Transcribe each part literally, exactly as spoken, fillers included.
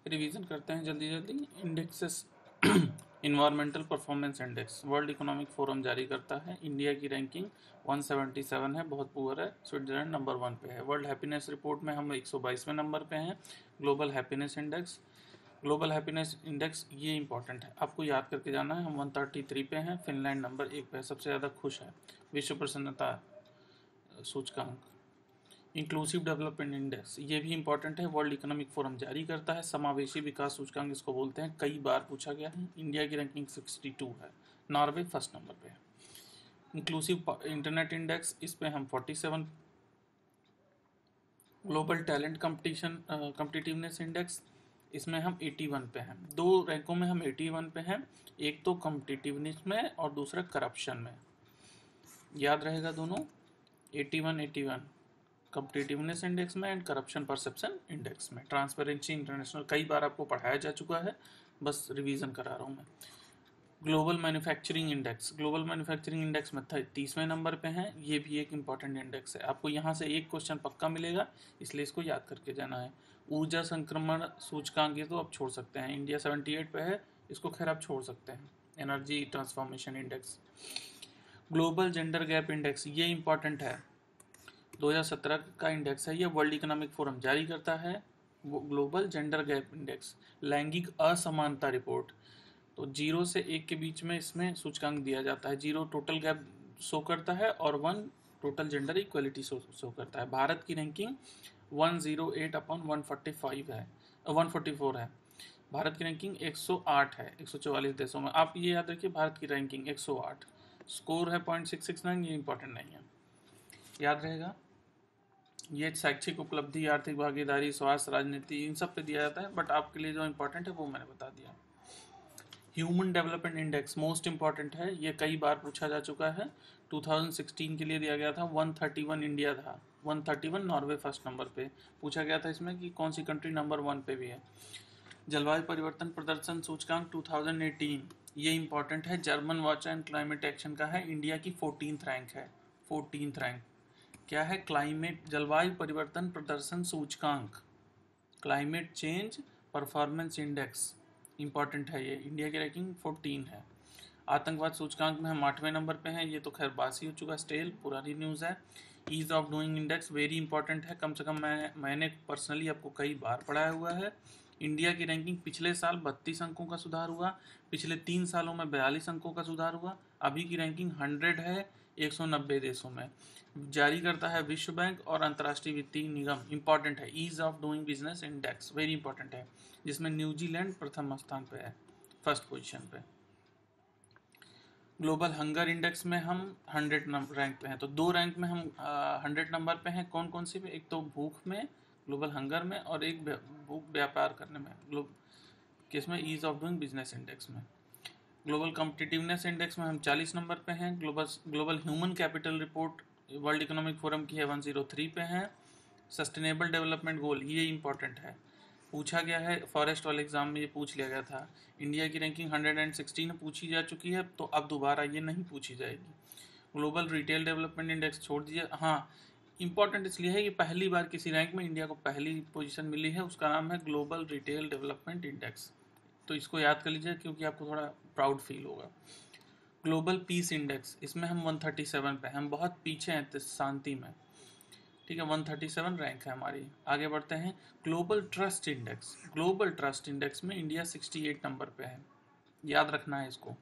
Revision करते हैं जल्दी जल्दी। Indexes environmental performance index World economic Forum जारी करता है। इंडिया की रैंकिंग एक सौ सतहत्तर है, बहुत पुअर है। स्विट्जरलैंड नंबर वन पे है। वर्ल्ड हैप्पीनेस रिपोर्ट में हम एक सौ बाईसवें नंबर पे हैं। Global happiness index global happiness index ये इंपॉर्टेंट है, आपको याद करके जाना है। हम एक सौ तैंतीस पे हैं। फिनलैंड नंबर एक पे है, सबसे ज़्यादा खुश है। विश्व प्रसन्नता सूचकांक इंक्लूसिव डेवलपमेंट इंडेक्स ये भी इंपॉर्टेंट है, वर्ल्ड इकोनॉमिक फोरम जारी करता है। समावेशी विकास सूचकांक इसको बोलते हैं, कई बार पूछा गया है। इंडिया की रैंकिंग बासठ है। नॉर्वे फर्स्ट नंबर पे है। इंक्लूसिव इंटरनेट इंडेक्स इस पे हम सैंतालीस। Global talent competition competitiveness index इसमें हम इक्यासी पे हैं। दो रैंकों में हम इक्यासी पे हैं, एक तो कम्पिटिटिवनेस में और दूसरा करप्शन में। याद रहेगा दोनों, इक्यासी इक्यासी कम्पिटिटिवनेस इंडेक्स में एंड करप्शन परसेप्शन इंडेक्स में। ट्रांसपेरेंसी इंटरनेशनल कई बार आपको पढ़ाया जा चुका है, बस रिवीजन करा रहा हूँ मैं। Global manufacturing index global manufacturing index में तीसवें नंबर पे हैं। ये भी एक इंपॉर्टेंट इंडेक्स है, आपको यहाँ से एक क्वेश्चन पक्का मिलेगा, इसलिए इसको याद करके जाना है। ऊर्जा संक्रमण सूचकांक ये तो आप छोड़ सकते हैं, इंडिया अठहत्तर पे है, इसको खैर आप छोड़ सकते हैं। Energy transformation index. Global gender gap index ये इंपॉर्टेंट है, दो हज़ार सत्रह का इंडेक्स है, ये वर्ल्ड इकोनॉमिक फोरम जारी करता है। वो ग्लोबल जेंडर गैप इंडेक्स लैंगिक असमानता रिपोर्ट, तो जीरो से एक के बीच में इसमें सूचकांक दिया जाता है। जीरो टोटल गैप शो करता है और one total gender equality show show करता है। भारत की रैंकिंग एक सौ आठ अपॉन एक सौ पैंतालीस है, एक सौ चौवालीस है। भारत की रैंकिंग एक सौ आठ है एक सौ चौवालीस देशों में। आप ये याद रखिए, भारत की रैंकिंग एक सौ आठ, स्कोर है पॉइंट सिक्स सिक्स नाइन, ये इंपॉर्टेंट नहीं है, याद रहेगा। ये शैक्षिक उपलब्धि, आर्थिक भागीदारी, स्वास्थ्य, राजनीति, इन सब पे दिया जाता है, बट आपके लिए जो इंपॉर्टेंट है वो मैंने बता दिया। Human development index most important है, ये कई बार पूछा जा चुका है। दो हज़ार सोलह के लिए दिया गया था, एक सौ इकतीस इंडिया था, एक सौ इकतीस नॉर्वे फर्स्ट नंबर पे। पूछा गया था इसमें कि कौन सी कंट्री नंबर वन पे भी है। जलवायु परिवर्तन प्रदर्शन सूचकांक दो हज़ार अठारह ये इंपॉर्टेंट है, German watch and climate action का है। इंडिया की फोर्टीन्थ रैंक है। फोर्टीन्थ रैंक क्या है? क्लाइमेट जलवायु परिवर्तन प्रदर्शन सूचकांक, climate change performance index important है ये। इंडिया की रैंकिंग चौदह है। आतंकवाद सूचकांक में हम आठवें नंबर पे हैं, ये तो खैर बासी हो चुका, स्टेल पुरानी न्यूज़ है। Ease of doing index very important है, कम से कम मैं मैंने पर्सनली आपको कई बार पढ़ाया हुआ है। इंडिया की रैंकिंग पिछले साल बत्तीस अंकों का सुधार हुआ, पिछले तीन सालों में बयालीस अंकों का सुधार हुआ। अभी की रैंकिंग हंड्रेड है एक सौ नब्बे देशों में। जारी करता है विश्व बैंक और अंतर्राष्ट्रीय वित्तीय निगम। इंपॉर्टेंट है, ease of doing business index very important है, जिसमें न्यूजीलैंड प्रथम स्थान पे है, फर्स्ट पोजीशन पे। ग्लोबल हंगर इंडेक्स में हम हंड्रेड रैंक पे हैं, तो दो रैंक में हम हंड्रेड नंबर पे हैं। कौन कौन सी पे? एक तो भूख में, ग्लोबल हंगर में, और एक भूख व्यापार करने में, ग्लोब किसमें? Ease of doing business index में। ग्लोबल कॉम्पिटिटिवनेस इंडेक्स में हम चालीस नंबर पे हैं। Global global human capital report world economic forum की है, एक सौ तीन पे हैं। सस्टेनेबल डेवलपमेंट गोल ये इंपॉर्टेंट है, पूछा गया है, फॉरेस्ट वाले एग्जाम में ये पूछ लिया गया था। इंडिया की रैंकिंग एक सौ सोलह पूछी जा चुकी है, तो अब दोबारा ये नहीं पूछी जाएगी। ग्लोबल रिटेल डेवलपमेंट इंडेक्स छोड़ दीजिए। हाँ, इंपॉर्टेंट इसलिए है कि पहली बार किसी रैंक में इंडिया को पहली पोजीशन मिली है, उसका नाम है ग्लोबल रिटेल डेवलपमेंट इंडेक्स, तो इसको याद कर लीजिए क्योंकि आपको थोड़ा प्राउड फील होगा। ग्लोबल पीस इंडेक्स, इसमें हम एक सौ सैंतीस पे, हम बहुत पीछे हैं शांति में, ठीक है। एक सौ सैंतीस रैंक है हमारी। आगे बढ़ते हैं। Global trust index global trust index में इंडिया अड़सठ नंबर पे है, याद रखना है इसको।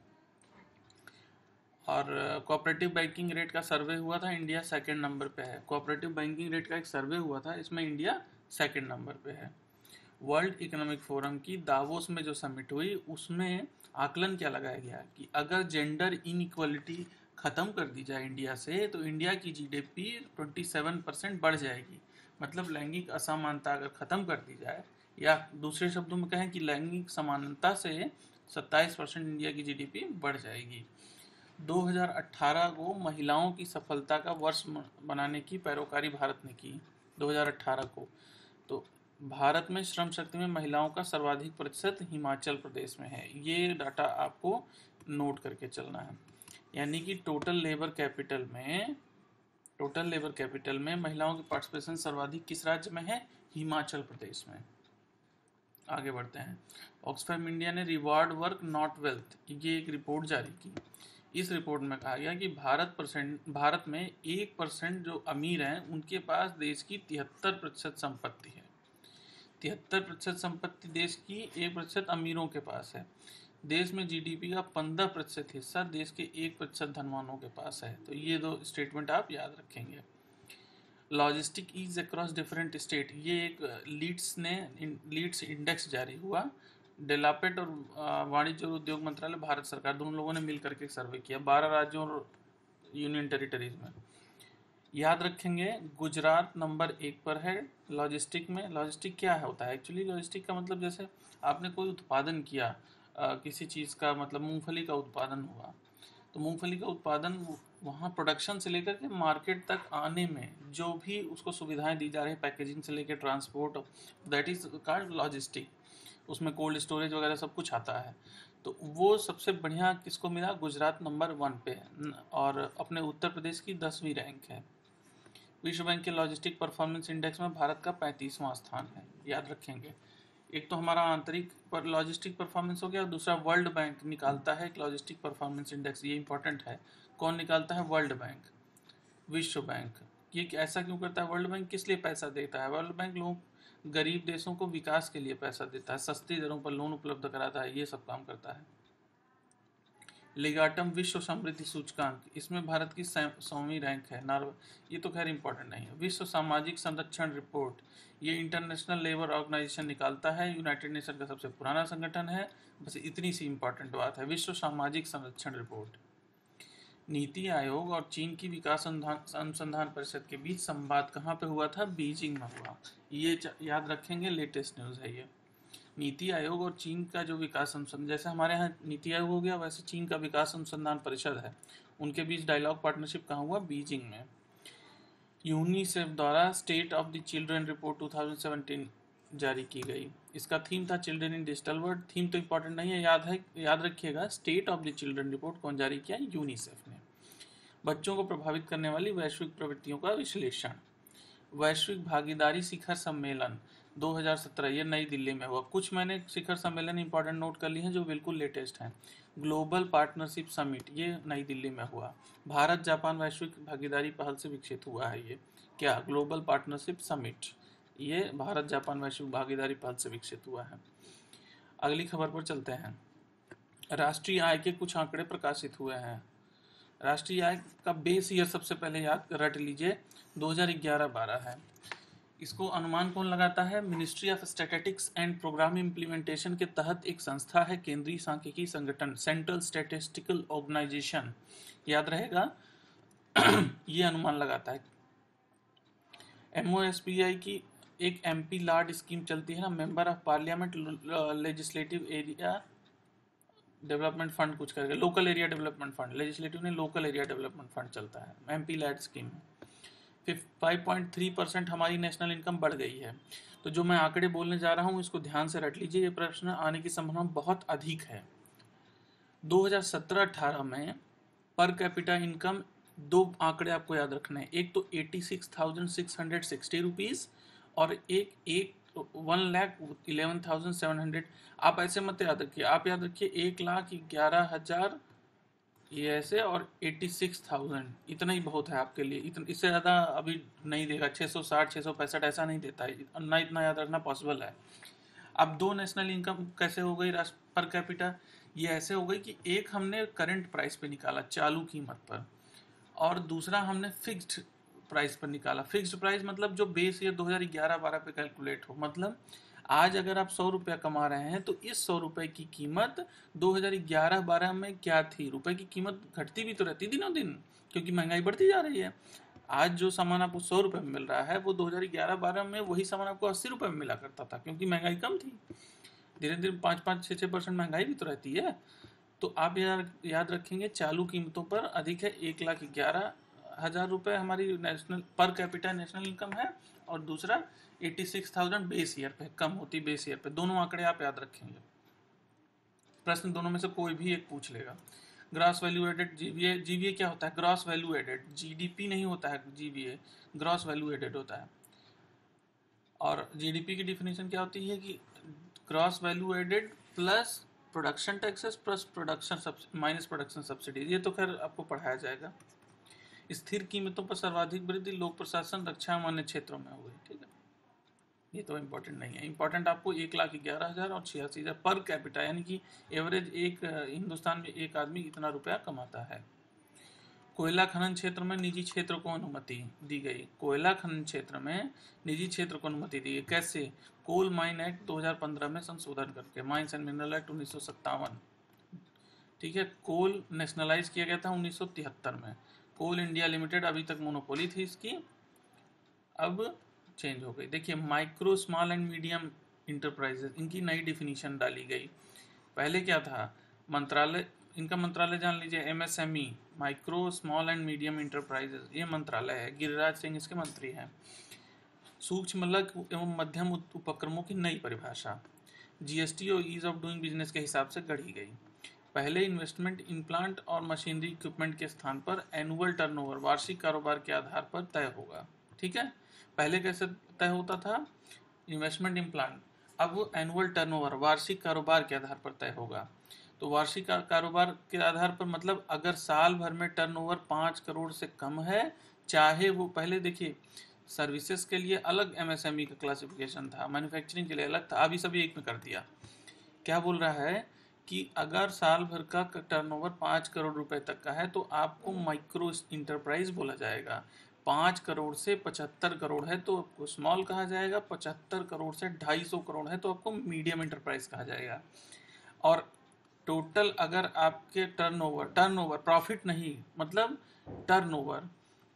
और कोऑपरेटिव बैंकिंग रेट का सर्वे हुआ था, इंडिया सेकंड नंबर पे है। कोऑपरेटिव बैंकिंग रेट का एक सर्वे हुआ था, इसमें इंडिया सेकंड नंबर पे है। वर्ल्ड इकोनॉमिक फोरम की दावोस में जो समिट हुई, उसमें आकलन क्या लगाया गया कि अगर जेंडर इनइक्वालिटी ख़त्म कर दी जाए इंडिया से, तो इंडिया की जीडीपी सत्ताईस परसेंट बढ़ जाएगी। मतलब लैंगिक असमानता अगर ख़त्म कर दी जाए, या दूसरे शब्दों में कहें कि लैंगिक समानता से सत्ताईस परसेंट इंडिया की जीडीपी बढ़ जाएगी। दो हज़ार अठारह को महिलाओं की सफलता का वर्ष बनाने की पैरोकारी भारत ने की, दो हज़ार अठारह को। तो भारत में श्रम शक्ति में महिलाओं का सर्वाधिक प्रतिशत हिमाचल प्रदेश में है, ये डाटा आपको नोट करके चलना है। यानी कि टोटल लेबर कैपिटल में टोटल लेबर कैपिटल में महिलाओं की पार्टिसिपेशन सर्वाधिक किस राज्य में है? हिमाचल प्रदेश में। आगे बढ़ते हैं। ऑक्सफैम इंडिया ने रिवार्ड वर्क नॉट वेल्थ, ये एक रिपोर्ट जारी की। इस रिपोर्ट में कहा गया कि भारत परसेंट भारत में एक परसेंट जो अमीर हैं उनके पास देश की तिहत्तर प्रतिशत संपत्ति है। तिहत्तर प्रतिशत संपत्ति देश की, एक प्रतिशत अमीरों के पास है। देश में जीडीपी का पंद्रह प्रतिशत हिस्सा देश के एक प्रतिशत धनवानों के पास है। तो ये दो स्टेटमेंट आप याद रखेंगे। Logistic ease across different state, ये एक लीड्स ने लीड्स इंडेक्स जारी हुआ। डेलापेट और वाणिज्य और उद्योग मंत्रालय, भारत सरकार, दोनों लोगों ने मिल करके सर्वे किया बारह राज्यों और यूनियन टेरिटरीज में। याद रखेंगे गुजरात नंबर एक पर है लॉजिस्टिक में। लॉजिस्टिक क्या होता है एक्चुअली? लॉजिस्टिक का मतलब जैसे आपने कोई उत्पादन किया, आ, किसी चीज़ का, मतलब मूंगफली का उत्पादन हुआ, तो मूंगफली का उत्पादन वहाँ प्रोडक्शन से लेकर के मार्केट तक आने में जो भी उसको सुविधाएं दी जा रही है, पैकेजिंग से लेकर transport, that is called logistic. उसमें कोल्ड स्टोरेज वगैरह सब कुछ आता है। तो वो सबसे बढ़िया किसको मिला? गुजरात नंबर वन पे है और अपने उत्तर प्रदेश की दसवीं रैंक है। विश्व बैंक के लॉजिस्टिक परफॉर्मेंस इंडेक्स में भारत का पैंतीसवां स्थान है। याद रखेंगे, एक तो हमारा आंतरिक पर लॉजिस्टिक परफॉर्मेंस हो गया, दूसरा वर्ल्ड बैंक निकालता है एक लॉजिस्टिक परफॉर्मेंस इंडेक्स, ये इंपॉर्टेंट है। कौन निकालता है? वर्ल्ड बैंक, विश्व बैंक। ये ऐसा क्यों करता है? वर्ल्ड बैंक किस लिए पैसा देता है? वर्ल्ड बैंक लोगों, गरीब देशों को विकास के लिए पैसा देता है, सस्ती दरों पर लोन उपलब्ध कराता है, ये सब काम करता है। लिगाटम विश्व समृद्धि सूचकांक, इसमें भारत की सौवीं रैंक है। नॉर्वे, ये तो खैर इंपॉर्टेंट नहीं है। विश्व सामाजिक संरक्षण रिपोर्ट, ये इंटरनेशनल लेबर ऑर्गेनाइजेशन निकालता है, यूनाइटेड नेशन का सबसे पुराना संगठन है। बस इतनी सी इंपॉर्टेंट बात है, विश्व सामाजिक संरक्षण रिपोर्ट। नीति आयोग और चीन की विकास अनुसंधान परिषद के बीच संवाद कहाँ पे हुआ था? बीजिंग में हुआ। ये याद रखेंगे, लेटेस्ट न्यूज़ है ये। नीति आयोग और चीन का जो विकास अनुसंधान, जैसे हमारे यहाँ नीति आयोग हो गया, वैसे चीन का विकास अनुसंधान परिषद है, उनके बीच डायलॉग पार्टनरशिप कहाँ हुआ? बीजिंग में। यूनिसेफ द्वारा state of the children report दो हज़ार सत्रह जारी की गई। इसका थीम था children in digital world. Theme तो इंपॉर्टेंट नहीं है, याद है, याद रखिएगा। State of the children report कौन जारी किया? यूनिसेफ ने। बच्चों को प्रभावित करने वाली वैश्विक प्रवृत्तियों का विश्लेषण। वैश्विक भागीदारी शिखर सम्मेलन दो हज़ार सत्रह, ये नई दिल्ली में हुआ। कुछ मैंने शिखर सम्मेलन इंपॉर्टेंट नोट कर लिए हैं जो बिल्कुल लेटेस्ट हैं। ग्लोबल पार्टनरशिप समिट, ये नई दिल्ली में हुआ। भारत जापान वैश्विक भागीदारी पहल से विकसित हुआ है ये। क्या? ग्लोबल पार्टनरशिप समिट, ये भारत जापान वैश्विक भागीदारी पहल से विकसित हुआ है। अगली खबर पर चलते हैं। राष्ट्रीय आय के कुछ आंकड़े प्रकाशित हुए हैं। राष्ट्रीय आय का बेस ईयर सबसे पहले याद रट लीजिए, दो हज़ार ग्यारह बारह है। इसको अनुमान कौन लगाता है? Ministry of statistics and programme implementation के तहत एक संस्था है, केंद्रीय सांख्यिकी संगठन, सेंट्रल स्टैटिस्टिकल ऑर्गेनाइजेशन, याद रहेगा। ये अनुमान लगाता है। एमओएसपीआई की एक एमपी लाड स्कीम चलती है ना, member of parliament legislative area development fund, कुछ करके local area development fund, legislative ने लोकल एरिया डेवलपमेंट फंड चलता है, MP lad scheme. Five point three percent हमारी नेशनल इनकम बढ़ गई है। तो जो मैं आंकड़े बोलने जा रहा हूँ इसको ध्यान से रट लीजिए, ये प्रश्न आने की संभावना बहुत अधिक है। दो हज़ार सत्रह अठारह में पर कैपिटा इनकम, दो आंकड़े आपको याद रखना है, एक तो छियासी हज़ार छह सौ साठ रुपीस और एक एक one lakh eleven thousand seven hundred. आप ऐसे मत याद रखिए, आप याद रखिए एक लाख ग्यारह हजार ये ऐसे, और छियासी हज़ार, इतना ही बहुत है आपके लिए। इतना, इससे ज़्यादा अभी नहीं देगा। छः सौ साठ छः सौ पैंसठ ऐसा नहीं देता है, ना इतना याद रखना पॉसिबल है। अब दो नेशनल इनकम कैसे हो गई राष्ट्र पर कैपिटा? ये ऐसे हो गई कि एक हमने करंट प्राइस पे निकाला, चालू कीमत पर, और दूसरा हमने फिक्स्ड प्राइस पर निकाला। फिक्स्ड प्राइस मतलब जो बेस ईयर दो हज़ार ग्यारह बारह पे कैलकुलेट हो। मतलब आज अगर आप सौ रुपया कमा रहे हैं तो इस सौ रुपये की कीमत दो हज़ार ग्यारह बारह में क्या थी? रुपए की कीमत घटती भी तो रहती दिनों दिन, क्योंकि महंगाई बढ़ती जा रही है। आज जो सामान आपको सौ रुपये में मिल रहा है वो दो हज़ार ग्यारह बारह में वही सामान आपको अस्सी रुपये में मिला करता था, क्योंकि महंगाई कम थी। धीरे धीरे पाँच पाँच छः छः परसेंट महंगाई भी तो रहती है। तो आप याद याद रखेंगे चालू कीमतों पर अधिक है। एक लाख ग्यारह हज़ार रुपये हमारी national per capita national income है, और दूसरा छियासी हज़ार बेस ईयर पे, कम होती बेस ईयर पे। दोनों आंकड़े आप याद रखेंगे, प्रश्न दोनों में से कोई भी एक पूछ लेगा। Gross value added, GVA, GVA क्या होता है? ग्रॉस वैल्यू एडेड, जीडीपी नहीं होता है जीवीए, ग्रॉस वैल्यू एडेड होता है। और जीडीपी की डिफिनेशन क्या होती है कि cross value added plus production taxes plus production minus production subsidies, ये तो खैर आपको पढ़ाया जाएगा। स्थिर कीमतों पर सर्वाधिक वृद्धि लोक प्रशासन, रक्षा, अन्य क्षेत्रों में हुई। ठीक है, ये तो इम्पोर्टेंट नहीं है। इम्पोर्टेंट आपको एक लाख ग्यारह हज़ार और छियासी हज़ार पर कैपिटा, यानी कि एवरेज एक हिंदुस्तान में एक आदमी इतना रुपया कमाता है। कोयला खनन क्षेत्र में निजी क्षेत्र को अनुमति दी गई। कोयला खनन क्षेत्र में निजी क्षेत्र को अनुमति दी गई। कैसे? कोल माइन एक्ट दो हज़ार पंद्रह में संशोधन करके, माइंस एंड मिनरल एक्ट उन्नीस सौ सत्तावन। ठीक है, कोल नेशनलाइज किया गया था उन्नीस सौ तिहत्तर में। कोल इंडिया लिमिटेड अभी तक मोनोपोली थी इसकी, अब चेंज हो गई। देखिए, micro small and medium enterprises, इनकी नई डिफिनीशन डाली गई। पहले क्या था? मंत्रालय, इनका मंत्रालय जान लीजिए, MSME, micro small and medium enterprises, ये मंत्रालय है। गिरिराज सिंह इसके मंत्री हैं। सूक्ष्म लघु एवं मध्यम उपक्रमों की नई परिभाषा जीएसटी और ईज ऑफ डूइंग बिजनेस के हिसाब से गढ़ी गई। पहले इन्वेस्टमेंट इन प्लांट और मशीनरी इक्विपमेंट के स्थान पर एनुअल टर्नओवर, वार्षिक कारोबार के आधार पर तय होगा। ठीक है, पहले कैसे तय होता था? इन्वेस्टमेंट इन प्लांट, अब वो एनुअल टर्नओवर, वार्षिक कारोबार के आधार पर तय होगा। तो वार्षिक कारोबार के आधार पर मतलब अगर साल भर में टर्नओवर पाँच करोड़ से कम है, चाहे वो, पहले देखिए सर्विसेज के लिए अलग एमएसएमई का क्लासिफिकेशन था, मैन्युफैक्चरिंग के लिए अलग था, अभी सभी एक में कर दिया। क्या बोल रहा है कि अगर साल भर का टर्नओवर पाँच करोड़ रुपए तक का है तो आपको माइक्रो इंटरप्राइज बोला जाएगा। पाँच करोड़ से पचहत्तर करोड़ है तो आपको स्मॉल कहा जाएगा, पचहत्तर करोड़ से ढाई सौ करोड़ है तो आपको मीडियम इंटरप्राइज कहा जाएगा। और टोटल अगर आपके टर्नओवर, टर्नओवर प्रॉफिट नहीं, मतलब टर्नओवर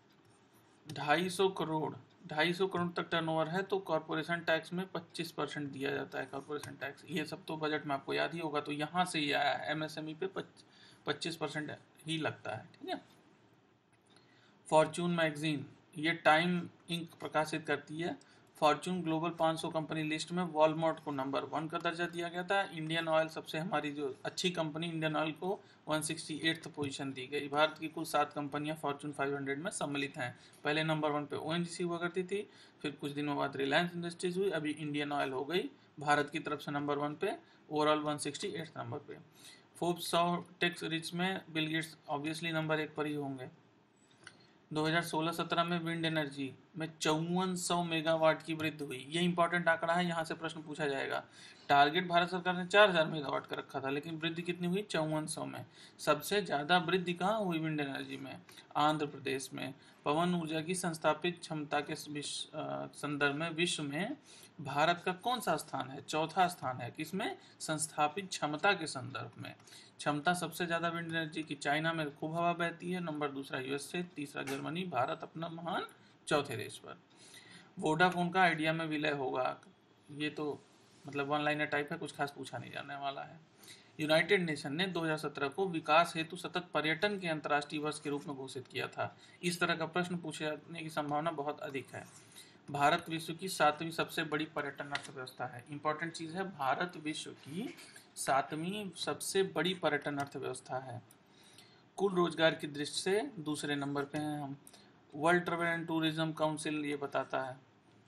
ढाई सौ करोड़, ढाई सौ करोड़ तक टर्नओवर है तो कॉर्पोरेशन टैक्स में पच्चीस परसेंट दिया जाता है, कॉर्पोरेशन टैक्स। ये सब तो बजट में आपको याद ही होगा, तो यहाँ से ये आया है, एमएसएमई पे पच्चीस परसेंट ही लगता है। ठीक है, फॉर्च्यून मैगजीन, ये टाइम इंक प्रकाशित करती है। फॉर्च्यून ग्लोबल पाँच सौ कंपनी लिस्ट में वॉलमार्ट को नंबर वन का दर्जा दिया गया था। इंडियन ऑयल, सबसे हमारी जो अच्छी कंपनी इंडियन ऑयल, को एक सौ अड़सठ पोजीशन दी गई। भारत की कुल सात कंपनियां फॉर्च्यून पाँच सौ में सम्मिलित हैं। पहले नंबर वन पे ओएनजीसी हुआ करती थी, फिर कुछ दिनों बाद रिलायंस इंडस्ट्रीज हुई, अभी इंडियन ऑयल हो गई भारत की तरफ से नंबर वन पे, ओवरऑल एक सौ अड़सठ नंबर पे। फोर्ब्स सौ टेक्स रिच में बिल गेट्स ऑब्वियसली नंबर एक पर ही होंगे। दो हज़ार सोलह सत्रह में विंड एनर्जी में चौवन सौ मेगावाट की वृद्धि हुई। ये इंपॉर्टेंट आंकड़ा है, यहाँ से प्रश्न पूछा जाएगा। टारगेट भारत सरकार ने चार हज़ार मेगावाट का रखा था, लेकिन वृद्धि कितनी हुई? चौवन सौ में। सबसे ज़्यादा वृद्धि कहाँ हुई विंड एनर्जी में? आंध्र प्रदेश में। पवन ऊर्जा की संस्थापित क्षमता के संदर्भ में विश्व में भारत का कौन सा स्थान है? चौथा स्थान है। किसमें? संस्थापित क्षमता के संदर्भ में। क्षमता सबसे ज्यादा विंड एनर्जी की चाइना में खूब हवा बहती है, नंबर दूसरा यूएसए, तीसरा जर्मनी, भारत अपना महान चौथे देश पर। वोडाफोन का आइडिया में विलय होगा, ये तो मतलब वन लाइनर टाइप है, कुछ खास पूछा नहीं जाने वाला है। यूनाइटेड नेशन ने दो हज़ार सत्रह को विकास हेतु सतत पर्यटन के अंतर्राष्ट्रीय वर्ष के रूप में घोषित किया था। इस तरह का प्रश्न पूछे जाने की संभावना बहुत अधिक है। भारत विश्व की सातवीं सबसे बड़ी पर्यटन अर्थव्यवस्था है। इंपॉर्टेंट चीज है, भारत विश्व की सातवीं सबसे बड़ी पर्यटन अर्थव्यवस्था है। कुल रोजगार की दृष्टि से दूसरे नंबर पे हैं हम। World travel and tourism council ये बताता है,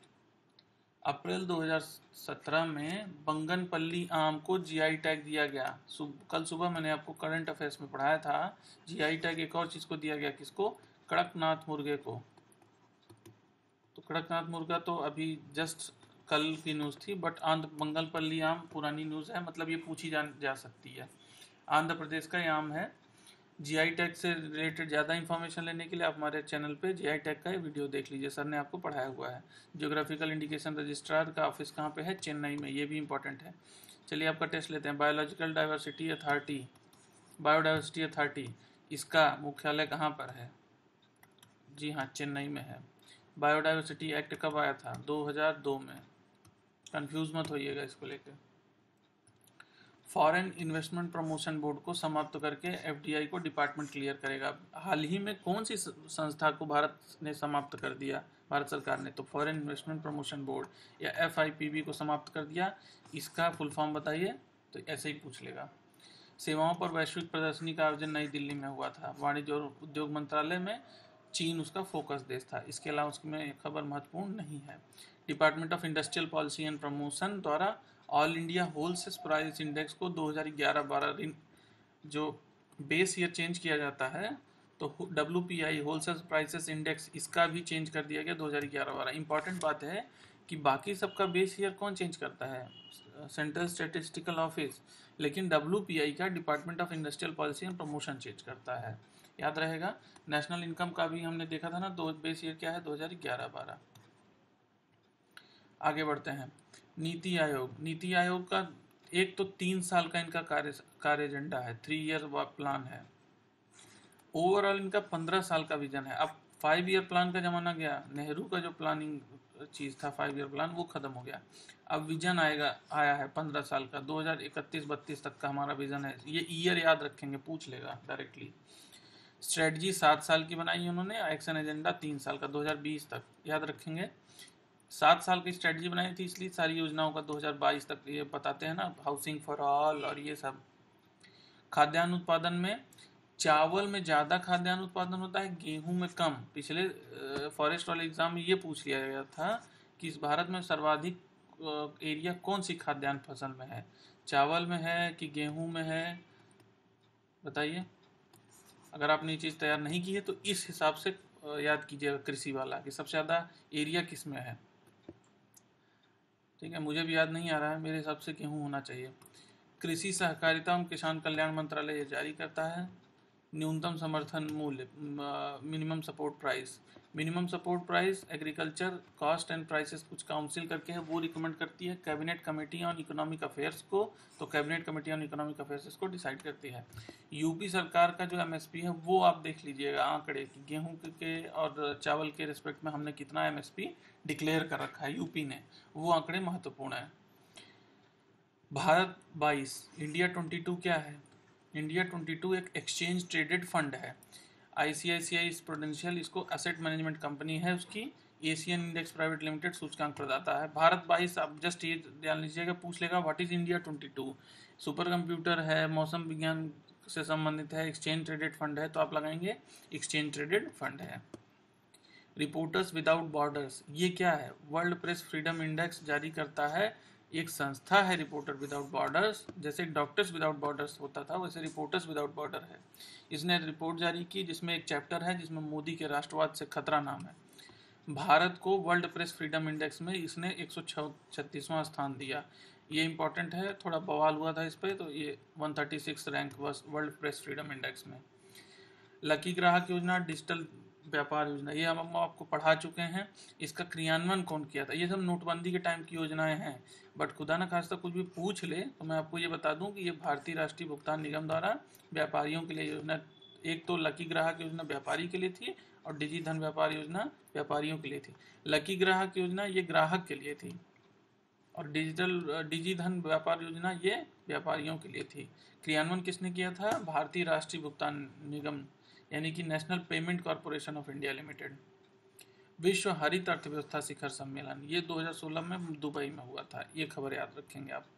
अप्रैल दो हज़ार सत्रह में बंगनपल्ली आम को जीआई टैग दिया गया। सुब, कल सुबह मैंने आपको करंट अफेयर्स में पढ़ाया था, जीआई टैग एक और चीज को दिया गया, किसको? कड़कनाथ मुर्गे को। तो कड़कनाथ मुर्गा तो अभी जस्ट कल की न्यूज़ थी, बट आंध्र बंगलपल्ली आम पुरानी न्यूज़ है, मतलब ये पूछी जा, जा सकती है। आंध्र प्रदेश का ये आम है। जीआई टैग से रिलेटेड ज़्यादा इन्फॉर्मेशन लेने के लिए आप हमारे चैनल पे जीआई टैग का वीडियो देख लीजिए, सर ने आपको पढ़ाया हुआ है। जियोग्राफिकल इंडिकेशन रजिस्ट्रार का ऑफिस कहाँ पे है? चेन्नई में, ये भी इंपॉर्टेंट है। चलिए आपका टेस्ट लेते हैं। Biological diversity authority, biodiversity authority, इसका मुख्यालय कहाँ पर है? जी हाँ, चेन्नई में है। बायोडाइवर्सिटी एक्ट कब आया था? दो हज़ार दो में, कंफ्यूज मत होइएगा इसको लेकर। फॉरेन इन्वेस्टमेंट प्रमोशन बोर्ड को समाप्त करके एफडीआई को डिपार्टमेंट क्लियर करेगा। हाल ही में कौन सी संस्था को भारत ने समाप्त कर दिया, भारत सरकार ने? तो फॉरेन इन्वेस्टमेंट प्रमोशन बोर्ड या एफआईपीबी को समाप्त कर दिया। इसका फुल फॉर्म बताइए, तो ऐसे ही पूछ लेगा। सेवाओं पर वैश्विक प्रदर्शनी का आयोजन नई दिल्ली में हुआ था। वाणिज्य और उद्योग मंत्रालय में, चीन उसका फोकस देश था। इसके अलावा उसमें खबर महत्वपूर्ण नहीं है। Department of industrial policy and promotion द्वारा all India wholesale price index को दो हज़ार ग्यारह बारह जो बेस ईयर चेंज किया जाता है, तो W P I wholesale prices index इसका भी चेंज कर दिया गया दो हज़ार ग्यारह बारह। इंपॉर्टेंट बात है कि बाकी सबका बेस ईयर कौन चेंज करता है, सेंट्रल स्टैटिस्टिकल ऑफिस, लेकिन डब्ल्यू पी आई का department of industrial policy and promotion change करता है। याद रहेगा। नेशनल इनकम का भी हमने देखा था ना, दो बेस ईयर क्या है दो हज़ार ग्यारह बारह। आगे बढ़ते हैं। नीति आयोग, नीति आयोग का एक तो तीन साल का इनका कार्य कार्य एजेंडा है, थ्री ईयर प्लान है। ओवरऑल इनका पंद्रह साल का विजन है। अब फाइव ईयर प्लान का जमाना गया, नेहरू का जो प्लानिंग चीज था फाइव ईयर प्लान वो खत्म हो गया। अब विजन आएगा आया है पंद्रह साल का, दो हज़ार इकतीस बत्तीस तक का हमारा विजन है। ये ईयर याद रखेंगे, पूछ लेगा डायरेक्टली। स्ट्रेटजी सात साल की बनाई उन्होंने, एक्शन एजेंडा तीन साल का दो हज़ार बीस तक, याद रखेंगे। सात साल की स्ट्रेटजी बनाई थी, इसलिए सारी योजनाओं का दो हज़ार बाईस तक ये बताते हैं ना, हाउसिंग फॉर ऑल और ये सब। खाद्यान्न उत्पादन में चावल में ज़्यादा खाद्यान्न उत्पादन होता है, गेहूं में कम। पिछले फॉरेस्ट वाले एग्जाम में ये पूछ लिया गया था कि इस भारत में सर्वाधिक एरिया कौन सी खाद्यान्न फसल में है, चावल में है कि गेहूं में है, बताइए। अगर आपने ये चीज़ तैयार नहीं की है तो इस हिसाब से याद कीजिएगा कृषि वाला कि सबसे ज़्यादा एरिया किस में है। ठीक है, मुझे भी याद नहीं आ रहा है, मेरे हिसाब से गेहूं होना चाहिए। कृषि सहकारिता एवं किसान कल्याण मंत्रालय ये जारी करता है। न्यूनतम समर्थन मूल्य, minimum support price, minimum support price agriculture cost and prices कुछ काउंसिल करके है, वो रिकमेंड करती है cabinet committee on economic affairs को, तो cabinet committee on economic affairs इसको डिसाइड करती है। यूपी सरकार का जो एमएसपी है वो आप देख लीजिएगा आंकड़े कि गेहूं के और चावल के रिस्पेक्ट में हमने कितना एमएसपी डिक्लेयर कर रखा है यूपी ने, वो आंकड़े महत्वपूर्ण है। भारत बाईस, इंडिया बाईस क्या है? इंडिया बाईस एक एक्सचेंज ट्रेडेड फंड है। आईसीआईसीआई प्रूडेंशियल इसको एसेट मैनेजमेंट कंपनी है, उसकी एशियन इंडेक्स प्राइवेट लिमिटेड सूचकांक प्रदाता है। भारत बाईस आप जस्ट ये ध्यान लीजिएगा, पूछ लेगा व्हाट इज इंडिया बाईस। सुपर कंप्यूटर है, मौसम विज्ञान से संबंधित है, एक्सचेंज ट्रेडेड फंड है, तो आप लगाएंगे एक्सचेंज ट्रेडेड फंड है। रिपोर्टर्स विदाउट बॉर्डर्स ये क्या है? वर्ल्ड प्रेस फ्रीडम इंडेक्स जारी करता है, एक संस्था है रिपोर्टर विदाउट बॉर्डर्स। जैसे डॉक्टर्स विदाउट बॉर्डर्स होता था वैसे रिपोर्टर्स विदाउट बॉर्डर है। इसने रिपोर्ट जारी की जिसमें एक चैप्टर है जिसमें मोदी के राष्ट्रवाद से खतरा नाम है। भारत को वर्ल्ड प्रेस फ्रीडम इंडेक्स में इसने एक सौ छत्तीसवां स्थान दिया। ये इंपॉर्टेंट है, थोड़ा बवाल हुआ था इस पर, तो ये एक सौ छत्तीस रैंक बस वर्ल्ड प्रेस फ्रीडम इंडेक्स में। लकी ग्राहक योजना, डिजिटल व्यापार योजना, ये हम आपको पढ़ा चुके हैं। इसका क्रियान्वयन कौन किया था? ये सब नोटबंदी के टाइम की योजनाएं हैं, बट खुदा न खास्ता कुछ भी पूछ ले तो मैं आपको ये बता दूं कि ये भारतीय राष्ट्रीय भुगतान निगम द्वारा व्यापारियों के लिए योजना, एक तो लकी ग्राहक योजना व्यापारी के लिए थी और डिजी धन व्यापार योजना व्यापारियों के लिए थी। लकी ग्राहक योजना ये ग्राहक के लिए थी और डिजिटल डिजी धन व्यापार योजना ये व्यापारियों के लिए थी। क्रियान्वयन किसने किया था? भारतीय राष्ट्रीय भुगतान निगम यानी कि national payment corporation of India limited. विश्व हरित अर्थव्यवस्था शिखर सम्मेलन ये दो हज़ार सोलह में दुबई में हुआ था, ये खबर याद रखेंगे आप।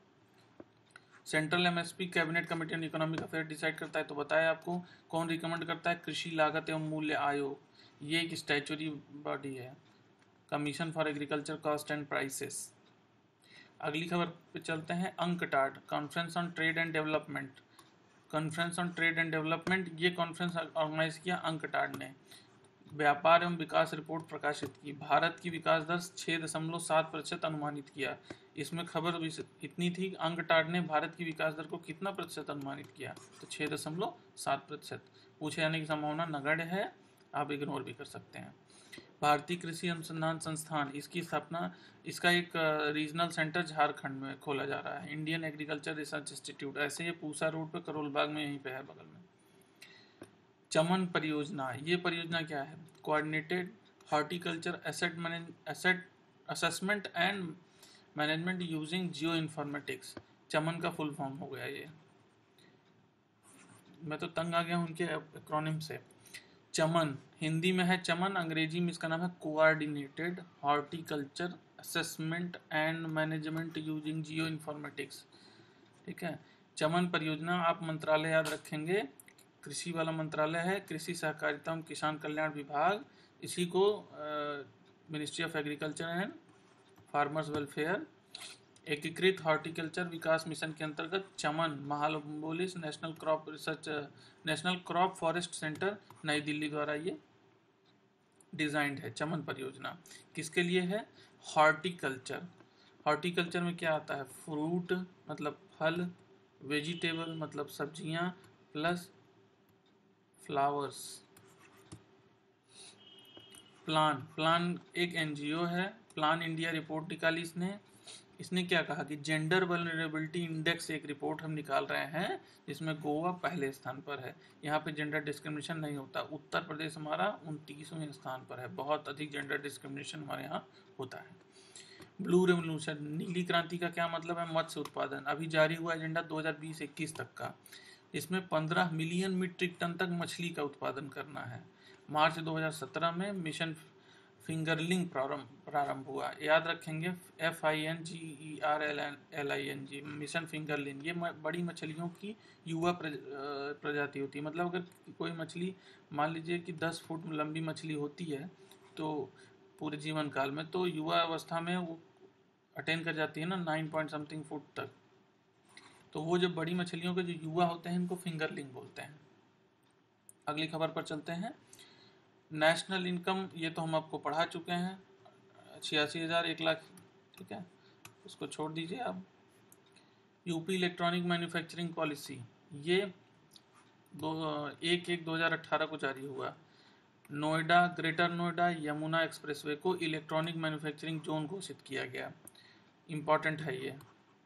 Central MSP cabinet committee on economic affair decide करता है, तो बताया आपको कौन रिकमेंड करता है? कृषि लागत एवं मूल्य आयोग, ये एक स्टैचुरी बॉडी है। Commission for agriculture cost and prices. अगली खबर पे चलते हैं। UNCTAD conference on trade and development, conference on trade and development, ये कॉन्फ्रेंस ऑर्गेनाइज किया अंकटाड ने। व्यापार एवं विकास रिपोर्ट प्रकाशित की। भारत की विकास दर छः दशमलव सात प्रतिशत अनुमानित किया। इसमें खबर इतनी थी कि अंकटाड ने भारत की विकास दर को कितना प्रतिशत अनुमानित किया, तो छः दशमलव सात प्रतिशत। पूछे जाने की संभावना नगण्य है, आप इग्नोर भी कर सकते हैं। भारतीय कृषि अनुसंधान संस्थान, इसकी स्थापना, इसका एक रीजनल सेंटर झारखंड में खोला जा रहा है। इंडियन एग्रीकल्चर रिसर्च इंस्टीट्यूट, ऐसे ये पूसा रोड पे करोलबाग में यहीं पे है बगल में। चमन परियोजना, ये परियोजना क्या है? Coordinated horticulture asset manage asset assessment and management using geo informatics. CHAMAN का फुल फॉर्म हो गया ये, मैं तो तंग आ गया उनके एक्रोनिम से। चमन हिंदी में है चमन, अंग्रेजी में इसका नाम है coordinated horticulture assessment and management using geo informatics. ठीक है, चमन परियोजना आप मंत्रालय याद रखेंगे, कृषि वाला मंत्रालय है, कृषि सहकारिता एवं किसान कल्याण विभाग, इसी को ministry of agriculture and farmers welfare एकीकृत हॉर्टिकल्चर विकास मिशन के अंतर्गत CHAMAN Mahalanobis national crop research national crop forest centre New Delhi द्वारा ये डिजाइंड है। चमन परियोजना किसके लिए है? हॉर्टिकल्चर। हॉर्टिकल्चर में क्या आता है? फ्रूट मतलब फल, वेजिटेबल मतलब सब्जियां, प्लस फ्लावर्स। प्लान प्लान एक एनजीओ है। प्लान इंडिया रिपोर्ट निकाली इसने इसने क्या कहा कि जेंडर वल्नरेबिलिटी इंडेक्स एक रिपोर्ट हम निकाल रहे हैं जिसमें गोवा पहले स्थान पर है। यहाँ पे जेंडर डिस्क्रिमिनेशन नहीं होता। उत्तर प्रदेश हमारा उनतीसवें स्थान पर है। बहुत अधिक जेंडर डिस्क्रिमिनेशन हमारे यहाँ होता है। ब्लू रेवोल्यूशन नीली क्रांति का क्या मतलब है? मत्स्य उत्पादन। अभी जारी हुआ एजेंडा दो हज़ार बीस इक्कीस तक का, इसमें पंद्रह मिलियन मीट्रिक टन तक मछली का उत्पादन करना है। मार्च दो हज़ार सत्रह में मिशन फिंगरलिंग प्रारंभ प्रारंभ हुआ। याद रखेंगे F I N G E R L L I N G, mission fingerling. ये बड़ी मछलियों की युवा प्रजाति होती है। मतलब अगर कोई मछली मान लीजिए कि दस फुट लंबी मछली होती है तो पूरे जीवन काल में, तो युवा अवस्था में वो अटेन कर जाती है ना नाइन पॉइंट समथिंग फुट तक। तो वो जो बड़ी मछलियों के जो युवा होते हैं इनको फिंगरलिंग बोलते हैं। अगली खबर पर चलते हैं। नेशनल इनकम ये तो हम आपको पढ़ा चुके हैं, छियासी हज़ार एक लाख, ठीक है, उसको छोड़ दीजिए आप। यूपी इलेक्ट्रॉनिक मैन्युफैक्चरिंग पॉलिसी ये दो एक एक दो हज़ार अट्ठारह को जारी हुआ। नोएडा, ग्रेटर नोएडा यमुना एक्सप्रेसवे को इलेक्ट्रॉनिक मैन्युफैक्चरिंग जोन घोषित किया गया। इम्पॉर्टेंट है ये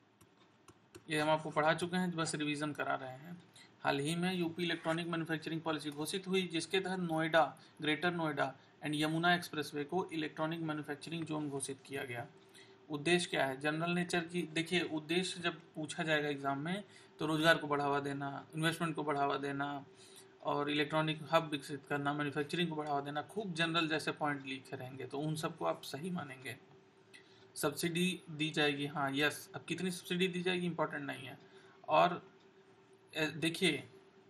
ये हम आपको पढ़ा चुके हैं, बस रिवीजन करा रहे हैं। हाल ही में यूपी इलेक्ट्रॉनिक मैन्युफैक्चरिंग पॉलिसी घोषित हुई जिसके तहत Noida, greater Noida and Yamuna expressway को इलेक्ट्रॉनिक मैन्युफैक्चरिंग जोन घोषित किया गया। उद्देश्य क्या है? जनरल नेचर की देखिए, उद्देश्य जब पूछा जाएगा एग्जाम में तो रोजगार को बढ़ावा देना, इन्वेस्टमेंट को बढ़ावा देना और इलेक्ट्रॉनिक हब विकसित करना, मैन्युफैक्चरिंग को बढ़ावा देना, खूब जनरल जैसे पॉइंट लिखे रहेंगे तो उन सबको आप सही मानेंगे। सब्सिडी दी जाएगी, हाँ यस। अब कितनी सब्सिडी दी जाएगी इंपॉर्टेंट नहीं है। और देखिए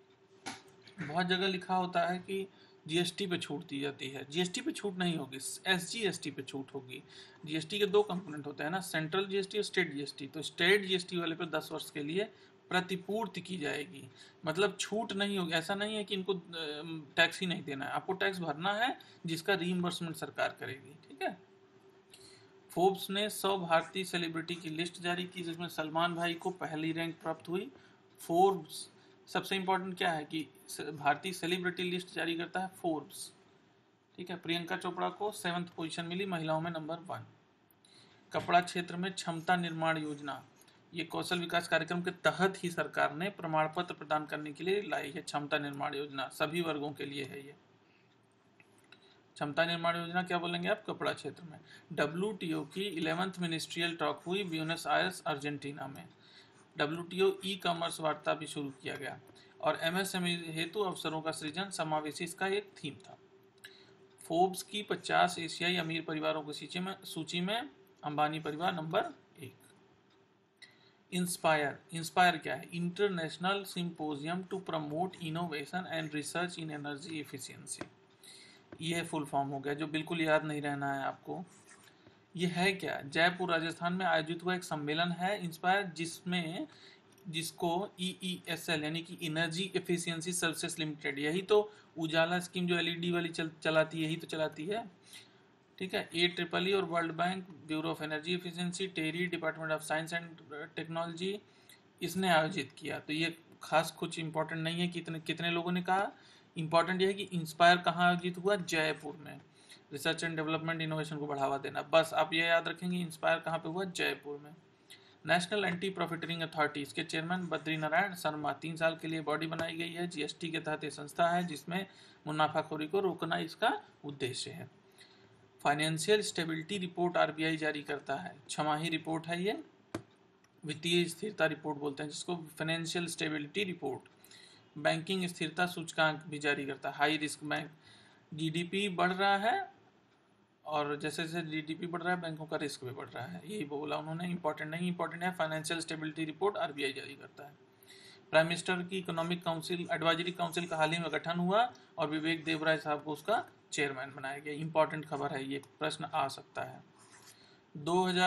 बहुत जगह लिखा होता है कि जीएसटी पे छूट दी जाती है। जीएसटी पे छूट नहीं होगी, एसजीएसटी पे छूट होगी। जीएसटी के दो कंपोनेंट होते हैं ना, सेंट्रल जीएसटी और स्टेट जीएसटी। तो स्टेट जीएसटी वाले पे दस वर्ष के लिए प्रतिपूर्ति की जाएगी, मतलब छूट नहीं होगी। ऐसा नहीं है कि इनको टैक्स ही नहीं देना है, आपको टैक्स भरना है जिसका रीइंबर्समेंट सरकार करेगी, ठीक है। फोर्ब्स ने सौ भारतीय सेलिब्रिटी की लिस्ट जारी की जिसमें सलमान भाई को पहली रैंक प्राप्त हुई। फोर्ब्स सबसे इंपॉर्टेंट क्या है कि भारतीय सेलिब्रिटी लिस्ट जारी करता है फोर्ब्स, ठीक है। प्रियंका चोपड़ा को सेवंथ पोजीशन मिली, महिलाओं में नंबर वन। कपड़ा क्षेत्र में क्षमता निर्माण योजना, ये कौशल विकास कार्यक्रम के तहत ही सरकार ने प्रमाण पत्र प्रदान करने के लिए लाई है। क्षमता निर्माण योजना सभी वर्गों के लिए है। ये क्षमता निर्माण योजना क्या बोलेंगे आप? कपड़ा क्षेत्र में। डब्ल्यूटीओ की इलेवेंथ मिनिस्ट्रियल टॉक हुई ब्यूनस आयर्स अर्जेंटीना में। डब्ल्यूटीओ ई कॉमर्स वार्ता भी शुरू किया गया और एमएसएमई हेतु अवसरों का सृजन समावेशी इसका एक थीम था। फोर्ब्स की पचास एशियाई अमीर परिवारों की सूची में सूची में अंबानी परिवार नंबर एक। इंस्पायर इंस्पायर क्या है? International symposium to promote innovation and research in energy efficiency. ये फुल फॉर्म हो गया जो बिल्कुल याद नहीं रहना है आपको। ये है क्या? जयपुर राजस्थान में आयोजित हुआ एक सम्मेलन है इंस्पायर, जिसमें जिसको ई ई एस एल यानी कि एनर्जी एफिशिएंसी सर्विसेज लिमिटेड, यही तो उजाला स्कीम जो एलईडी वाली चल, चलाती है यही तो चलाती है, ठीक है। ए ट्रिपल ई और world bank, bureau of energy efficiency, TERI, department of science and technology, इसने आयोजित किया। तो ये खास कुछ इंपॉर्टेंट नहीं है कितने कितने लोगों ने कहा। इंपॉर्टेंट यह है कि इंस्पायर कहाँ आयोजित हुआ? जयपुर में। रिसर्च एंड डेवलपमेंट इनोवेशन को बढ़ावा देना, बस आप ये याद रखेंगे इंस्पायर कहाँ पे हुआ? जयपुर में। नेशनल एंटी प्रॉफिटरिंग अथॉरिटी, इसके चेयरमैन बद्री नारायण शर्मा। तीन साल के लिए बॉडी बनाई गई है। जीएसटी के तहत ये संस्था है जिसमें मुनाफाखोरी को रोकना इसका उद्देश्य है। फाइनेंशियल स्टेबिलिटी रिपोर्ट आरबीआई जारी करता है, छमाही रिपोर्ट है ये। वित्तीय स्थिरता रिपोर्ट बोलते हैं जिसको, फाइनेंशियल स्टेबिलिटी रिपोर्ट। बैंकिंग स्थिरता सूचकांक भी जारी करता है। हाई रिस्क बैंक, जीडीपी बढ़ रहा है और जैसे जैसे जीडीपी बढ़ रहा है बैंकों का रिस्क भी बढ़ रहा है, यही बोला उन्होंने। इंपॉर्टेंट नहीं, इंपॉर्टेंट है फाइनेंशियल स्टेबिलिटी रिपोर्ट आरबीआई जारी करता है। प्राइम मिनिस्टर की इकोनॉमिक काउंसिल एडवाइजरी काउंसिल का हाल ही में गठन हुआ और विवेक देवराय साहब को उसका चेयरमैन बनाया गया। इंपॉर्टेंट खबर है ये, प्रश्न आ सकता है। दो हज़ार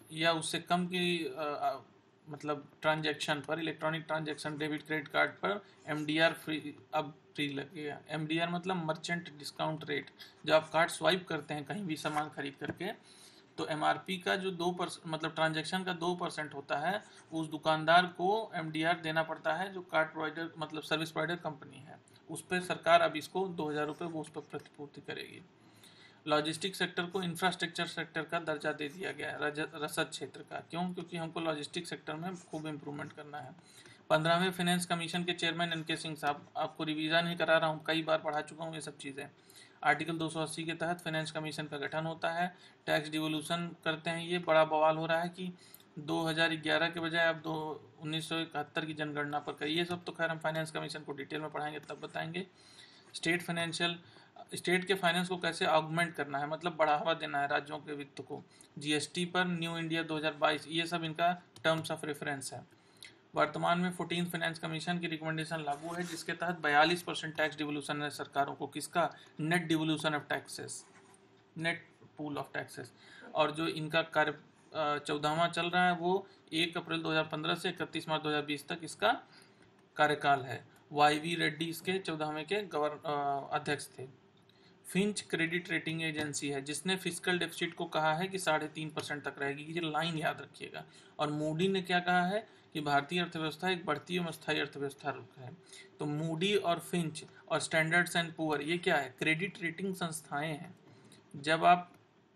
या उससे कम की आ, आ, मतलब ट्रांजैक्शन पर, electronic transaction debit credit card पर एमडीआर फ्री, अब फ्री लगेगा। एमडीआर मतलब मर्चेंट डिस्काउंट रेट। जब आप कार्ड स्वाइप करते हैं कहीं भी सामान खरीद करके, तो एमआरपी का जो दो परसेंट मतलब ट्रांजैक्शन का दो परसेंट होता है, उस दुकानदार को एमडीआर देना पड़ता है, जो कार्ड प्रोवाइडर मतलब सर्विस प्रोवाइडर कंपनी है। उस पर सरकार अब इसको दो हज़ार रुपये वो उस पर प्रतिपूर्ति करेगी। लॉजिस्टिक सेक्टर को इंफ्रास्ट्रक्चर सेक्टर का दर्जा दे दिया गया है, रसद क्षेत्र का। क्यों? क्योंकि हमको लॉजिस्टिक सेक्टर में खूब इम्प्रूवमेंट करना है। पंद्रहवें फाइनेंस कमीशन के चेयरमैन एन के सिंह साहब, आपको रिवीजन ही करा रहा हूँ, कई बार पढ़ा चुका हूँ ये सब चीज़ें। आर्टिकल दो सौ अस्सी के तहत फाइनेंस कमीशन का गठन होता है। टैक्स डिवोल्यूशन करते हैं। ये बड़ा बवाल हो रहा है कि दो हज़ार ग्यारह के बजाय अब दो उन्नीस सौ इकहत्तर की जनगणना पर करिए। ये सब तो खैर हम फाइनेंस कमीशन को डिटेल में पढ़ाएंगे तब बताएंगे। स्टेट फाइनेंशियल स्टेट के फाइनेंस को कैसे ऑगमेंट करना है, मतलब बढ़ावा देना है राज्यों के वित्त को। जीएसटी पर न्यू इंडिया दो हज़ार बाईस, ये सब इनका टर्म्स ऑफ रेफरेंस है। वर्तमान में फोर्टीन फाइनेंस कमीशन की रिकमेंडेशन लागू है, जिसके तहत बयालीस परसेंट टैक्स डिवोल्यूशन है सरकारों को। किसका? Net devolution of taxes, net pool of taxes. और जो इनका कार्य चौदहवां चल रहा है वो एक अप्रैल दो हज़ार पंद्रह से इकतीस मार्च दो हज़ार बीस तक इसका कार्यकाल है। वाई वी रेड्डी इसके चौदहवें के गवर्नर अध्यक्ष थे। फिंच क्रेडिट रेटिंग एजेंसी है, जिसने फिजिकल डेफिसिट को कहा है कि साढ़े तीन परसेंट तक रहेगी। ये लाइन याद रखिएगा। और मूडी ने क्या कहा है कि भारतीय अर्थव्यवस्था एक बढ़ती एवं स्थायी अर्थव्यवस्था है। तो मूडी और फिंच और स्टैंडर्ड्स एंड पुअर, ये क्या है? क्रेडिट रेटिंग संस्थाएं हैं। जब आप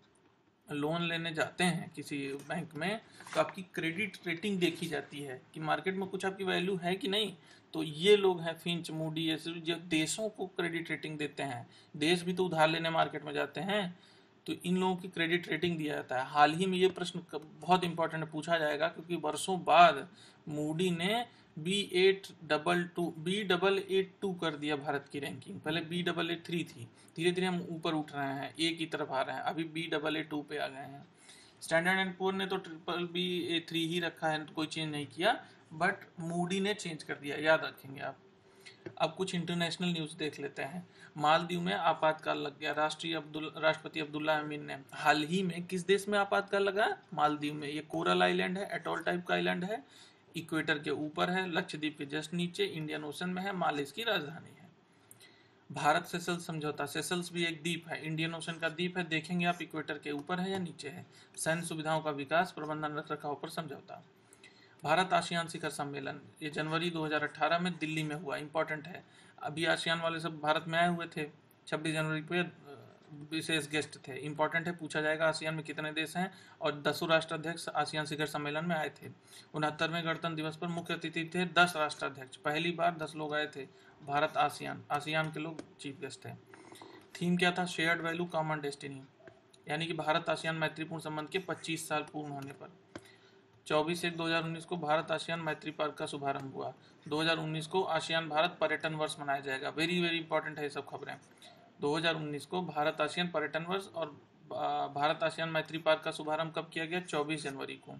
लोन लेने जाते हैं किसी बैंक में, तो आपकी क्रेडिट रेटिंग देखी जाती है कि मार्केट में कुछ आपकी वैल्यू है कि नहीं। तो ये लोग हैं फिंच, मूडी, ये जो देशों को क्रेडिट रेटिंग देते हैं। देश भी तो उधार लेने मार्केट में जाते हैं, तो इन लोगों की क्रेडिट रेटिंग दिया जाता है। हाल ही में ये प्रश्न बहुत इंपॉर्टेंट पूछा जाएगा, क्योंकि वर्षों बाद मूडी ने B eight double two B double eight two कर दिया भारत की रैंकिंग। पहले बी डबल एट थ्री थी, धीरे धीरे हम ऊपर उठ रहे हैं, ए की तरफ आ रहे हैं, अभी बी डबल ए टू पे आ गए हैं। स्टैंडर्ड एंड पुअर ने तो ट्रिपल बी ए थ्री ही रखा है, कोई चेंज नहीं किया, बट मूडी ने चेंज कर दिया, याद रखेंगे आप। अब कुछ इंटरनेशनल न्यूज़ देख लेते हैं। मालदीव में आपातकाल लग गया। राष्ट्रीय अब्दुल राष्ट्रपति अब्दुल्ला अमीन ने हाल ही में किस देश में आपातकाल लगा? मालदीव में। ये कोरल आइलैंड है, एटॉल टाइप का आइलैंड है, इक्वेटर के ऊपर है, लक्षद्वीप के जस्ट नीचे, इंडियन ओशन में है, माले इसकी राजधानी है। भारत सेशल्स समझौता। सेशल्स भी एक द्वीप है, इंडियन ओशन का द्वीप है। देखेंगे आप इक्वेटर के ऊपर है या नीचे है। सैन्य सुविधाओं का विकास, प्रबंधन, रख रखाव पर समझौता। भारत आसियान शिखर सम्मेलन, ये जनवरी दो हज़ार अठारह में दिल्ली में हुआ, इंपॉर्टेंट है। अभी आसियान वाले सब भारत में आए हुए थे, छब्बीस जनवरी पे विशेष गेस्ट थे, इंपॉर्टेंट है, पूछा जाएगा आसियान में कितने देश हैं। और दसों राष्ट्राध्यक्ष आसियान शिखर सम्मेलन में आए थे। उनहत्तरवें गणतंत्र दिवस पर मुख्य अतिथि थे दस राष्ट्राध्यक्ष, पहली बार दस लोग आए थे। भारत आसियान आसियान के लोग चीफ गेस्ट थे। थीम क्या था? शेयर्ड वैल्यू कॉमन डेस्टिनी, यानी कि भारत आसियान मैत्रीपूर्ण संबंध के पच्चीस साल पूर्ण होने पर। चौबीस एक दो हज़ार उन्नीस को भारत आसियान मैत्री पार्क का शुभारंभ हुआ। दो हज़ार उन्नीस को आसियान भारत पर्यटन वर्ष मनाया जाएगा। वेरी वेरी इंपॉर्टेंट है ये सब खबरें। दो हज़ार उन्नीस को भारत आसियान पर्यटन वर्ष और भारत आसियान मैत्री पार्क का शुभारंभ कब किया गया? चौबीस जनवरी को।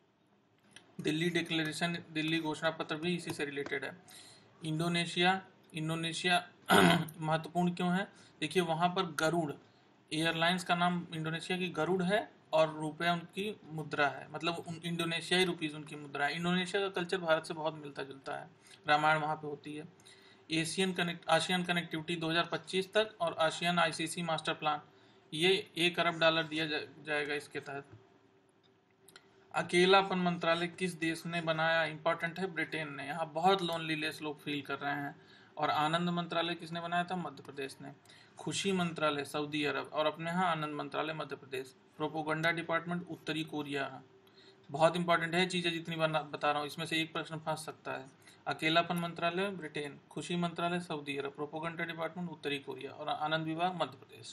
दिल्ली डिक्लेरेशन, दिल्ली घोषणा पत्र भी इसी से रिलेटेड है। इंडोनेशिया, इंडोनेशिया महत्वपूर्ण क्यों है? देखिए वहाँ पर गरुड़ एयरलाइंस का नाम इंडोनेशिया की गरुड़ है, और रुपया उनकी मुद्रा है, मतलब इंडोनेशियाई रुपीज़ उनकी मुद्रा है। इंडोनेशिया का कल्चर भारत से बहुत मिलता जुलता है, रामायण वहाँ पे होती है। एशियन कनेक्ट आसियान कनेक्टिविटी दो हज़ार पच्चीस तक और आसियान आईसीसी मास्टर प्लान, ये एक अरब डॉलर दिया जाएगा इसके तहत। अकेलापन मंत्रालय किस देश ने बनाया? इंपॉर्टेंट है, ब्रिटेन ने। यहाँ बहुत लोनलीनेस लोग फील कर रहे हैं। और आनंद मंत्रालय किसने बनाया था? मध्य प्रदेश ने। खुशी मंत्रालय सऊदी अरब, और अपने यहाँ आनंद मंत्रालय मध्य प्रदेश। प्रोपोगंडा डिपार्टमेंट उत्तरी कोरिया। बहुत इंपॉर्टेंट है चीज़ें जितनी बता रहा हूँ, इसमें से एक प्रश्न फंस सकता है। अकेलापन मंत्रालय ब्रिटेन, खुशी मंत्रालय सऊदी अरब, प्रोपोगंडा डिपार्टमेंट उत्तरी कोरिया, और आनंद विभाग मध्य प्रदेश।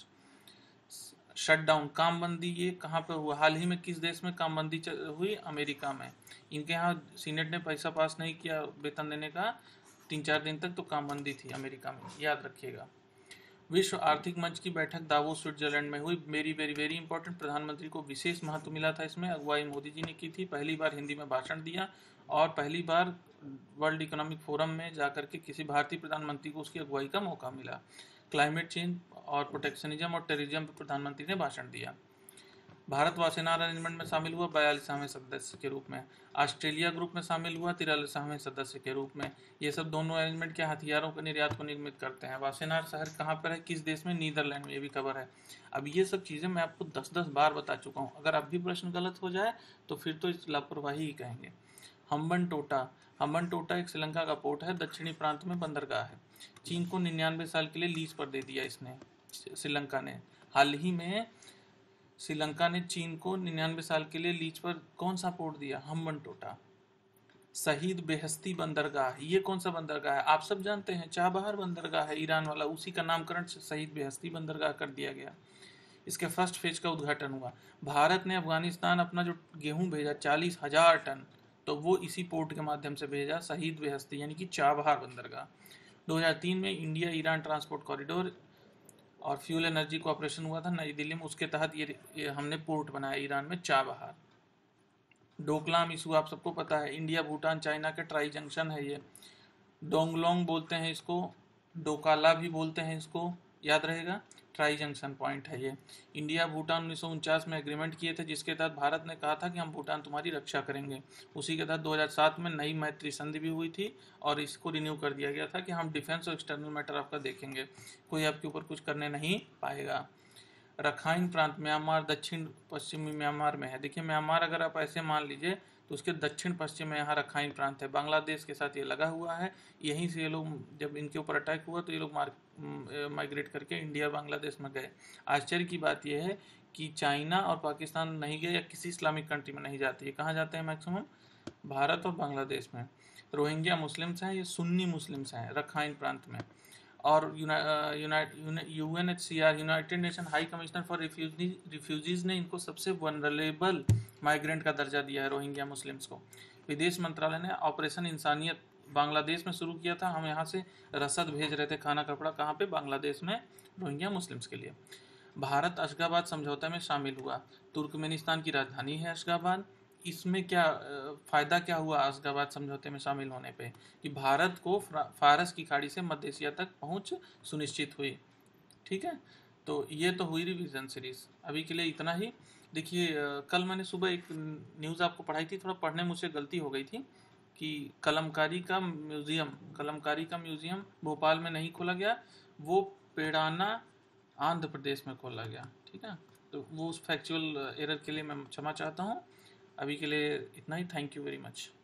शटडाउन, कामबंदी, ये कहाँ पे हुआ? हाल ही में किस देश में कामबंदी हुई? अमेरिका में। इनके यहाँ सीनेट ने पैसा पास नहीं किया वेतन देने का, तीन चार दिन तक तो कामबंदी थी अमेरिका में, याद रखिएगा। विश्व आर्थिक मंच की बैठक दावोस स्विट्जरलैंड में हुई। वेरी वेरी वेरी इंपॉर्टेंट, प्रधानमंत्री को विशेष महत्व मिला था इसमें। अगुवाई मोदी जी ने की थी, पहली बार हिंदी में भाषण दिया, और पहली बार वर्ल्ड इकोनॉमिक फोरम में जाकर के किसी भारतीय प्रधानमंत्री को उसकी अगुवाई का मौका मिला। क्लाइमेट चेंज और प्रोटेक्शनिज्म और टेररिज्म पर प्रधानमंत्री ने भाषण दिया। भारत वासेनार अरेंजमेंट में शामिल हुआ बयालीसवें सदस्य के रूप में। ऑस्ट्रेलिया ग्रुप में शामिल हुआ तिरालीसवें सदस्य के रूप में। ये सब दोनों अरेंजमेंट के हथियारों के निर्यात को निगमित करते हैं। वासेनार शहर कहाँ पर है, किस देश में, नीदरलैंड में, ये भी खबर है। अब ये सब चीज़ें मैं आपको दस दस बार बता चुका हूँ, अगर अब भी प्रश्न गलत हो जाए तो फिर तो इस लापरवाही ही कहेंगे। हम्बन टोटा, हम्बन टोटा एक श्रीलंका का पोर्ट है, दक्षिणी प्रांत में बंदरगाह है। चीन को निन्यानवे साल के लिए लीज पर दे दिया इसने, श्रीलंका ने। हाल ही में श्रीलंका ने चीन को निन्यानवे साल के लिए लीज पर कौन सा पोर्ट दिया, हम्बन टोटा। शहीद बेहस्ती बंदरगाह, ये कौन सा बंदरगाह है, आप सब जानते हैं, चाबहार बंदरगाह है ईरान वाला, उसी का नामकरण शहीद बेहस्ती बंदरगाह कर दिया गया। इसके फर्स्ट फेज का उद्घाटन हुआ। भारत ने अफगानिस्तान अपना जो गेहूं भेजा चालीस हजार टन, तो वो इसी पोर्ट के माध्यम से भेजा, शहीद बेहस्ती यानी कि चाबहार बंदरगाह। दो हज़ार तीन में इंडिया ईरान ट्रांसपोर्ट कॉरिडोर और फ्यूल एनर्जी कोऑपरेशन हुआ था नई दिल्ली में, उसके तहत ये, ये हमने पोर्ट बनाया ईरान में, चाबहार। डोकलाम इशू आप सबको पता है, इंडिया भूटान चाइना के ट्राई जंक्शन है ये। डोंगलोंग बोलते हैं इसको, डोकाला भी बोलते हैं इसको, याद रहेगा, ट्राई जंक्शन पॉइंट है ये। इंडिया भूटान उन्नीस सौ उनचास में एग्रीमेंट किए थे, जिसके तहत भारत ने कहा था कि हम भूटान तुम्हारी रक्षा करेंगे। उसी के तहत दो हज़ार सात में नई मैत्री संधि भी हुई थी और इसको रिन्यू कर दिया गया था कि हम डिफेंस और एक्सटर्नल मैटर आपका देखेंगे, कोई आपके ऊपर कुछ करने नहीं पाएगा। रखाइन प्रांत म्यांमार दक्षिण पश्चिमी म्यांमार में है। देखिए म्यांमार अगर आप ऐसे मान लीजिए तो उसके दक्षिण पश्चिम में यहाँ रखाइन प्रांत है, बांग्लादेश के साथ ये लगा हुआ है। यहीं से ये लोग, जब इनके ऊपर अटैक हुआ तो ये लोग मार माइग्रेट करके इंडिया बांग्लादेश में गए। आश्चर्य की बात यह है कि चाइना और पाकिस्तान नहीं गए या किसी इस्लामिक कंट्री में नहीं जाते, ये कहाँ जाते हैं मैक्सिमम, भारत और बांग्लादेश में। रोहिंग्या मुस्लिम्स हैं, ये सुन्नी मुस्लिम्स हैं रखाइन प्रांत में। और U N H C R United Nation High Commissioner for refugees ने इनको सबसे वनरेबल माइग्रेंट का दर्जा दिया है, रोहिंग्या मुस्लिम्स को। विदेश मंत्रालय ने ऑपरेशन इंसानियत बांग्लादेश में शुरू किया था। हम यहाँ से रसद भेज रहे थे, खाना कपड़ा, कहाँ पे, बांग्लादेश में, रोहिंग्या मुस्लिम्स के लिए। भारत अशगाबाद समझौते में शामिल हुआ। तुर्कमेनिस्तान की राजधानी है अशगाबाद। इसमें क्या फ़ायदा क्या हुआ अशगाबाद समझौते में शामिल होने पे, कि भारत को फारस की खाड़ी से मध्य एशिया तक पहुंच सुनिश्चित हुई। ठीक है, तो ये तो हुई रिवीजन सीरीज, अभी के लिए इतना ही। देखिए कल मैंने सुबह एक न्यूज़ आपको पढ़ाई थी, थोड़ा पढ़ने मुझसे गलती हो गई थी, कि कलमकारी का म्यूज़ियम कलमकारी का म्यूज़ियम भोपाल में नहीं खोला गया, वो पेड़ाना आंध्र प्रदेश में खोला गया। ठीक है, तो वो उस फैक्चुअल एरर के लिए मैं क्षमा चाहता हूँ। अभी के लिए इतना ही, थैंक यू वेरी मच।